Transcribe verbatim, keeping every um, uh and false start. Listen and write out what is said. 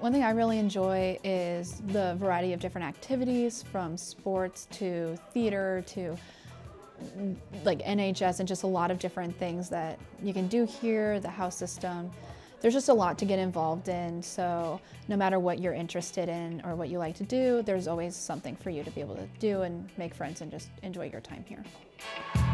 One thing I really enjoy is the variety of different activities, from sports to theater to like N H S, and just a lot of different things that you can do here, the house system. There's just a lot to get involved in, so no matter what you're interested in or what you like to do, there's always something for you to be able to do and make friends and just enjoy your time here.